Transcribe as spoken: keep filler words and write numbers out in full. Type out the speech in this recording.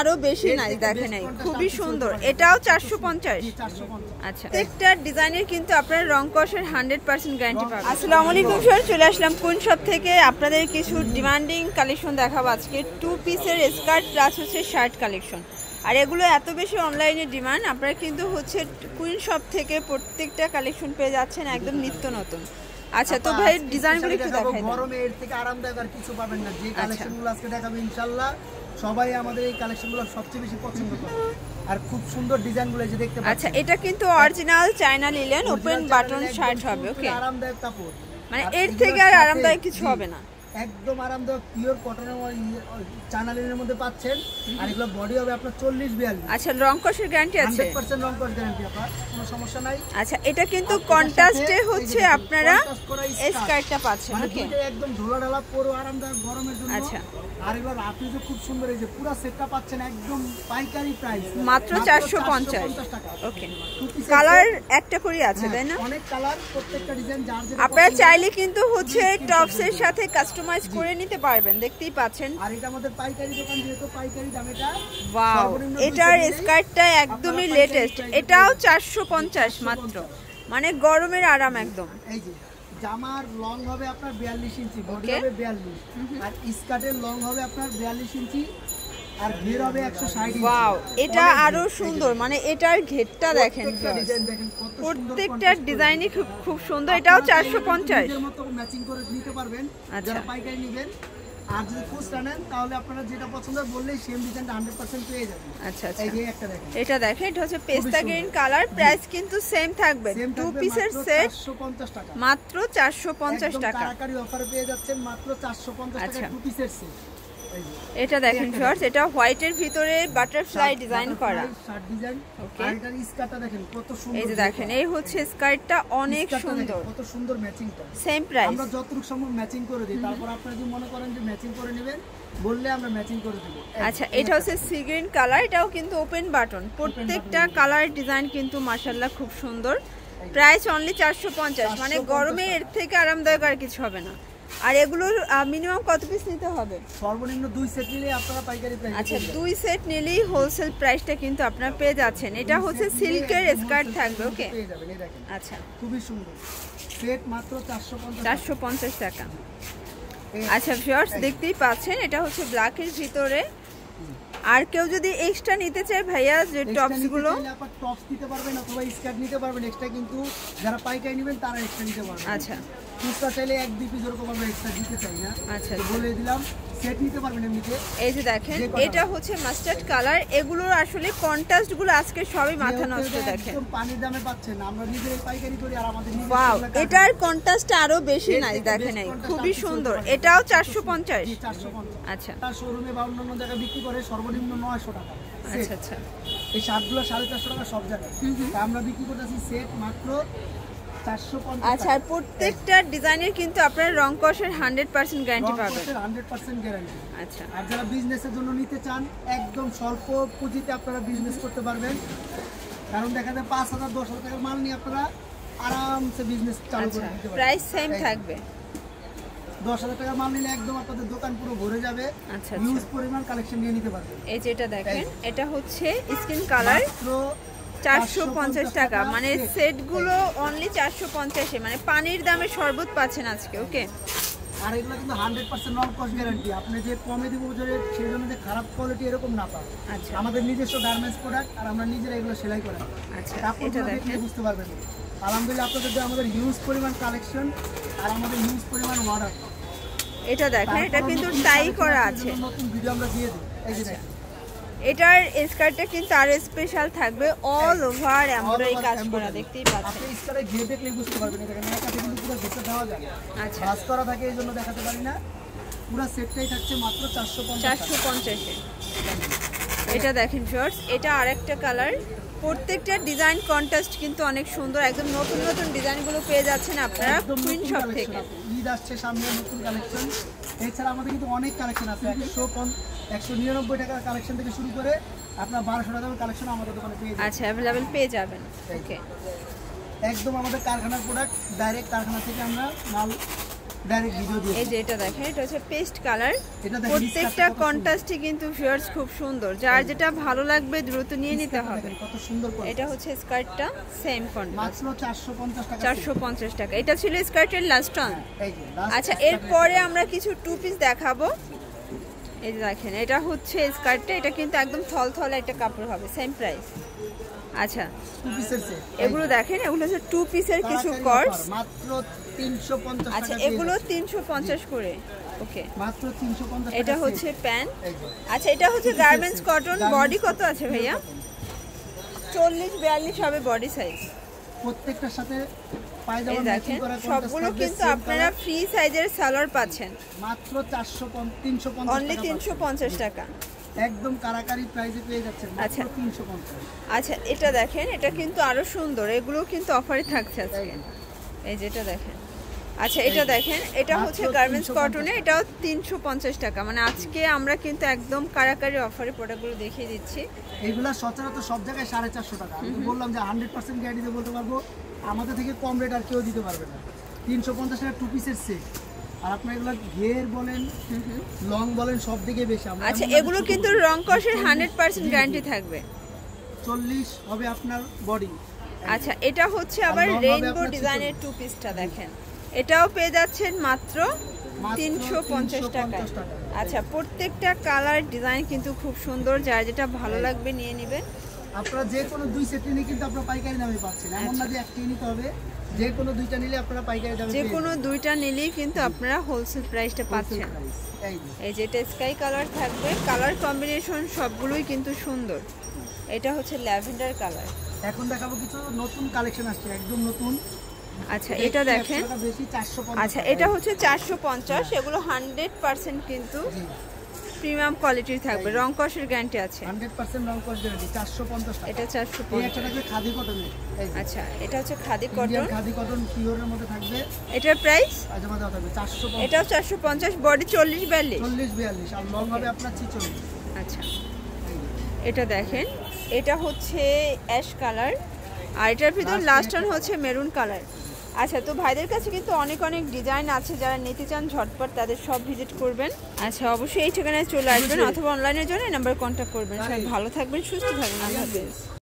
আরো বেশি নাই, দেখেন এই খুবই সুন্দর। এটাও চারশো পঞ্চাশ। আচ্ছা, প্রত্যেকটা ডিজাইনের কিন্তু আপনারা রং কষের হান্ড্রেড পার্সেন্ট গ্যারান্টি পাবেন। আসসালামু আলাইকুম স্যার, চলে আসলাম কোন শপ থেকে আপনাদের কিছু ডিমান্ডিং কালেকশন দেখাবো আজকে। টু পিসের স্কার্ট প্লাস হচ্ছে শার্ট কালেকশন। আর এগুলো এত বেশি অনলাইনে ডিমান্ড, আপনারা কিন্তু হচ্ছে কুইন শপ থেকে প্রত্যেকটা কালেকশন পেয়ে যাচ্ছেন একদম নিত্য নতুন। আচ্ছা, তো ভাই ডিজাইনগুলো একটু দেখাই। গরমে এর থেকে আরামদায়ক আর কিছু পাবেন না। যে কালেকশনগুলো আজকে দেখাবো ইনশাআল্লাহ সবাই আমাদের এই কালেকশনগুলো সবচেয়ে বেশি পছন্দ করে। আর খুব সুন্দর ডিজাইনগুলো যে দেখতে পাচ্ছেন। আচ্ছা, এটা কিন্তু original China linen open button shirt হবে। ওকে, আরামদায়ক কাপড়, মানে এর থেকে আর আরামদায়ক কিছু হবে না। একদম আরামদায়ক পিওর কটনের চায়না লিনেনের মধ্যে পাচ্ছেন। আর এগুলো বডি হবে আপনার চল্লিশ বিয়াল্লিশ। আচ্ছা, রং কষের গ্যারান্টি আছে? হান্ড্রেড পার্সেন্ট রং কষ গ্যারান্টি, আপনার কোনো সমস্যা নাই। আচ্ছা, এটা কিন্তু কন্ট্রাস্টে হচ্ছে আপনারা স্কার্টটা পাচ্ছেন। ওকে, একদম ঢোলা ঢালা পুরো আরামদায়ক গরমের জন্য। আচ্ছা, আর এগুলো রাতে যে খুব সুন্দর, এই যে পুরো সেটটা পাচ্ছেন একদম পাইকারি প্রাইস মাত্র চারশো পঞ্চাশ টাকা। ওকে, কালার একটা করে আছে তাই না? অনেক কালার, প্রত্যেকটা ডিজাইন যার যেটা আপনারা চাইলে কিন্তু হচ্ছে টপসের সাথে কাস্টমাইজ করে নিতে পারবেন, দেখতেই পাচ্ছেন। আর এটা আমাদের পাইকারি দোকান, যেহেতু পাইকারি দাম। এটা ওয়াও, এটার স্কার্টটা একদমই লেটেস্ট। এটাও চারশো পঞ্চাশ মাত্র, মানে গরমের আরাম একদম। এই যে জামার লং হবে আপনার বিয়াল্লিশ ইঞ্চি, বডি হবে বিয়াল্লিশ, আর স্কার্টের লং হবে আপনার বিয়াল্লিশ ইঞ্চি, আর ঘের হবে একশো ষাট ইঞ্চি। ওয়াও, এটা আরো সুন্দর, মানে এটার ঘেরটা দেখেন, প্রত্যেকটা ডিজাইনই খুব খুব সুন্দর। এটাও চারশো পঞ্চাশ এর মতো ম্যাচিং করে নিতে পারবেন যারা পাইকারি নেবেন। আর যদি খুচরা নেন তাহলে আপনারা যেটা পছন্দ বললেই সেম ডিজাইনটা হান্ড্রেড পার্সেন্ট পেয়ে যাবেন। আচ্ছা আচ্ছা, এই যে একটা দেখেন, এটা দেখেন, এটা হচ্ছে পেস্তা গ্রিন কালার। প্রাইস কিন্তু সেম থাকবে, টু পিসের সেট চারশো পঞ্চাশ টাকা, মাত্র চারশো পঞ্চাশ টাকা। কারাকারি অফারে পেয়ে যাচ্ছেন মাত্র চারশো পঞ্চাশ টাকা টু পিসের সেট। এটা দেখেন শর্টস, এটা হোয়াইটের ভিতরে বাটারফ্লাই ডিজাইন করা শার্ট ডিজাইন। ওকে, আর এটার স্কার্টটা দেখেন কত সুন্দর। এই যে দেখেন, এই হচ্ছে স্কার্টটা অনেক সুন্দর, কত সুন্দর ম্যাচিংটা। সেম প্রাইস, আমরা যতটুকু সম্ভব ম্যাচিং করে দিই। তারপর আপনারা যদি মনে করেন যে ম্যাচিং করে নেবেন বললে আমরা ম্যাচিং করে দেব। আচ্ছা, এটা হচ্ছে সি গ্রিন কালার, এটাও কিন্তু ওপেন বাটন। প্রত্যেকটা কালার ডিজাইন কিন্তু মাশাআল্লাহ খুব সুন্দর। প্রাইস অনলি চারশো পঞ্চাশ, মানে গরমে এর থেকে আরামদায়ক আর কিছু হবে না। আর এগুলোর মিনিমাম কত পিস নিতে হবে? সর্বনিম্ন দুই সেট নিলে আপনারা পাইকারি প্রাইস। আচ্ছা, দুই সেট নিলেই হোলসেল প্রাইসটা কিন্তু আপনারা পেয়ে যাচ্ছেন। এটা হচ্ছে সিল্কের স্কার্ট থাকবে। ওকে, পেয়ে যাবেন। এই দেখেন, আচ্ছা, খুবই সুন্দর সেট, মাত্র চারশো পঞ্চাশ চারশো পঞ্চাশ টাকা। আচ্ছা ভিউয়ার্স, দেখতেই পাচ্ছেন, এটা হচ্ছে ব্ল্যাকের ভিতরে। আর কেউ যদি এক্সট্রা নিতে চায় ভাইয়া, যে টপস গুলো আপনারা টপস নিতে পারবেন অথবা স্কার্ট নিতে পারবেন এক্সট্রা, কিন্তু যারা পাইকারি নেবেন তারা এক্সট্রা নিতে পারবেন। আচ্ছা, খুচরা চাইলে এক দুই পিস এরকম আমরা এক্সট্রা দিতে চাই না। আচ্ছা, বলে দিলাম সেট নিতে পারবেন এমনিতে। এই যে দেখেন, এটা হচ্ছে মাস্টার্ড কালার। এগুলোর আসলে কন্ট্রাস্ট গুলো আজকে সবই মাথা নষ্ট। দেখেন একদম পানির দামে পাচ্ছেন, আমরা নিজেরাই পাইকারি করি। আর আমাদের নিজের ওয়াও, এটার কন্ট্রাস্ট আরো বেশি নাই, দেখেন এই খুবই সুন্দর। এটাও চারশো পঞ্চাশ। চারশো পঞ্চাশ। আচ্ছা, তার শোরুমে বা অন্যান্য জায়গায় বিক্রি করে সর্বনিম্ন নয়শো টাকা। আচ্ছা আচ্ছা, এই শার্টগুলো সাড়ে চারশো টাকা সব জায়গায়। আমরা বিক্রি করতেছি সেট মাত্র চারশো পঞ্চাশ। আচ্ছা, আর প্রত্যেকটা ডিজাইনের কিন্তু আপনারা রং কষের হান্ড্রেড পার্সেন্ট গ্যারান্টি পাবেন। Hundred percent guarantee. আচ্ছা, আর যারা বিজনেসের জন্য নিতে চান একদম স্বল্প পুঁজিতে আপনারা বিজনেস করতে পারবেন। কারণ দেখা যায় পাঁচ হাজার দশ হাজার টাকার মাল নিয়ে আপনারা আরামসে বিজনেস চালু করে দিতে পারবেন। প্রাইস সেম থাকবে। দশ হাজার টাকার মাল নিলে একদম আপনাদের দোকান পুরো ভরে যাবে। আচ্ছা, হিউজ পরিমাণ কালেকশন নিয়ে নিতে পারবেন। এই যেটা দেখেন, এটা হচ্ছে স্কিন কালার, চারশো পঞ্চাশ টাকা, মানে সেট গুলো অনলি চারশো পঞ্চাশে, মানে পানির দামে শরবত পাচ্ছেন আজকে। ওকে, আর এগুলো কিন্তু hundred percent non cost guarantee. আপনি যে কমে দিব সেই জন্য যে খারাপ কোয়ালিটি এরকম না পান। আচ্ছা, আমাদের নিজস্ব গার্মেন্টস প্রোডাক্ট, আর আমরা নিজেরা এগুলো সেলাই করি। আচ্ছা, এটা দেখলে বুঝতে পারবেন। আলহামদুলিল্লাহ আপনাদের আমাদের হিউজ পরিমাণ কালেকশন আর আমাদের হিউজ পরিমাণ অর্ডার। এটা দেখেন, এটা কিন্তু টাই করা আছে। নতুন ভিডিও আমরা দিয়ে দিই। এই যে দেখেন, এটার স্কার্টটা কিন্তু আর স্পেশাল থাকবে, অল ওভার এমব্রয়ডারি কাজ করা, দেখতেই পাচ্ছেন। আপনি স্কার্টে ঘিরে দেখলেই বুঝতে পারবেন। দেখেন একটা কিন্তু পুরো ঘিরে দেওয়া যায়। আচ্ছা, কাজ করা থাকে এই জন্য দেখাতে পারি না। পুরো সেটটাই থাকছে মাত্র চারশো পঞ্চাশ। চারশো পঞ্চাশে। এটা দেখেন শর্টস, এটা আরেকটা কালার। প্রত্যেকটা ডিজাইন কন্ট্রাস্ট কিন্তু অনেক সুন্দর। একদম নতুন নতুন ডিজাইনগুলো পেয়ে যাচ্ছেন আপনারা কুইন শপ থেকে। ঈদ আসছে সামনে, নতুন কালেকশন। এছাড়া আমাদের কিন্তু অনেক কালেকশন আছে। একশো একশো নিরানব্বই টাকার কালেকশন থেকে শুরু করে আপনার বারোশো টাকার কালেকশন আমাদের দোকানে পেয়ে যাবেন। আচ্ছা, অ্যাভেলেবেল পেয়ে যাবেন। ওকে, একদম আমাদের কারখানার প্রোডাক্ট, ডাইরেক্ট কারখানা থেকে আমরা মাল ডাইরেক্ট ভিডিও দিয়ে। এই যে এটা দেখেন, এটা হচ্ছে পেস্ট কালার, প্রত্যেকটা কন্ট্রাস্টই কিন্তু ভিউয়ার্স খুব সুন্দর, যার যেটা ভালো লাগবে দ্রুত নিয়ে নিতে হবে। কত সুন্দর। এটা হচ্ছে স্কার্টটা সেম কন্ট্রাস্ট, মাত্র চারশো পঞ্চাশ টাকা। চারশো পঞ্চাশ টাকা। এটা ছিল স্কার্টের লাস্ট অন। আচ্ছা, এরপরে আমরা কিছু টু পিস দেখাবো। এই যে দেখেন, এটা হচ্ছে স্কার্টটা, এটা কিন্তু একদম থলথলে একটা কাপড় হবে, সেম প্রাইস। আচ্ছা, টু পিসের সেট এগুলো দেখেন, এগুলো হচ্ছে টু পিসের কিছু কর্স, মাত্র তিনশো পঞ্চাশ টাকা। আচ্ছা, এগুলো তিনশো পঞ্চাশ করে। ওকে, মাত্র তিনশো পঞ্চাশ। এটা হচ্ছে প্যান্ট। আচ্ছা, এটা হচ্ছে গার্মেন্টস কটন। বডি কত আছে ভাইয়া? চল্লিশ বিয়াল্লিশ হবে বডি সাইজ। প্রত্যেকটার সাথে পায়জামা ম্যাচিং করা কন্ট্রাস্ট সবগুলো কিন্তু আপনারা ফ্রি সাইজের সালোয়ার পাচ্ছেন মাত্র চারশো তিনশো পঞ্চাশ অনলি তিনশো পঞ্চাশ টাকা। একদম কারাকারি প্রাইসে পেয়ে যাচ্ছেন মাত্র তিনশো পঞ্চাশ। আচ্ছা, এটা দেখেন, এটা কিন্তু আরো সুন্দর, এগুলো কিন্তু অফারে থাকছে আজকে। এই যেটা দেখেন, আচ্ছা এটা দেখেন, এটা হচ্ছে গার্মেন্টস কটনে, এটাও তিনশো পঞ্চাশ টাকা। মানে আজকে আমরা কিন্তু একদম কারাকারি অফারে প্রোডাক্টগুলো দেখিয়ে দিচ্ছি। এইগুলা সচরাচর সব জায়গায় সাড়ে চারশো টাকা। আমি বললাম যে হান্ড্রেড পার্সেন্ট গ্যারান্টি দিয়ে বলতে পারবো, আমাদের থেকে কম রেট আর কেউ দিতে পারবে না। তিনশো পঞ্চাশ টাকা টু পিসের সেট, আর আপনার এগুলো ঘের বলেন লং বলেন সব দিকে বেশি। আচ্ছা, এগুলো কিন্তু রং কষের হান্ড্রেড পার্সেন্ট গ্যারান্টি থাকবে। চল্লিশ হবে আপনার বডি। আচ্ছা, এটা হচ্ছে আবার রেইনবো ডিজাইনের টু পিসটা দেখেন, এটাও পেয়ে যাচ্ছেন মাত্র তিনশো পঞ্চাশ টাকায়। আচ্ছা, প্রত্যেকটা কালার ডিজাইন কিন্তু খুব সুন্দর, যার যেটা ভালো লাগবে নিয়ে নেবেন। আপনারা যে কোনো দুই সেট নিলে কিন্তু আপনারা পাইকারি দামে পাচ্ছেন, এমন না যে একটাই নিতে হবে। যে কোনো দুইটা নিলে আপনারা পাইকারি দামে, যে কোনো দুইটা নিলেই কিন্তু আপনারা হোলসেল প্রাইসটা পাচ্ছেন। এই যে এটা স্কাই কালার থাকবে, কালার কম্বিনেশন সবগুলোই কিন্তু সুন্দর। এটা হচ্ছে ল্যাভেন্ডার কালার। এখন দেখাবো কিছু নতুন কালেকশন আসছে, একদম নতুন। আচ্ছা, এটা দেখেন, আচ্ছা এটা হচ্ছে চারশো পঞ্চাশ। এগুলো হান্ড্রেড পার্সেন্ট কিন্তু প্রিমিয়াম কোয়ালিটির থাকবে, রং কষের গ্যারান্টি আছে। হান্ড্রেড পার্সেন্ট রং কষ গ্যারান্টি। চারশো পঞ্চাশ টাকা। এটা চারশো পঞ্চাশ। এটা থাকবে খাদি কটনের। আচ্ছা, এটা হচ্ছে খাদি কটন, খাদি কটন পিওরের মধ্যে থাকবে। এটার প্রাইস পায়জামা দাও থাকবে চারশো পঞ্চাশ। এটাও চারশো পঞ্চাশ, বডি চল্লিশ বিয়াল্লিশ। চল্লিশ বিয়াল্লিশ, আর লং হবে আপনার ছিচল্লিশ। আচ্ছা, এটা দেখেন, এটা হচ্ছে অ্যাশ কালার, আর এটার ভিতর লাস্ট ওয়ান হচ্ছে মেরুন কালার। আচ্ছা, তো ভাইদের কাছে কিন্তু অনেক অনেক ডিজাইন আছে, যারা নিতে চান ঝটপট তাদের সব ভিজিট করবেন। আচ্ছা, অবশ্যই এই ঠিকানায় চলে আসবেন অথবা অনলাইনের জন্য এই নাম্বারে কন্ট্যাক্ট করবেন। সবাই ভালো থাকবেন, সুস্থ থাকবেন। আল্লাহ হাফেজ।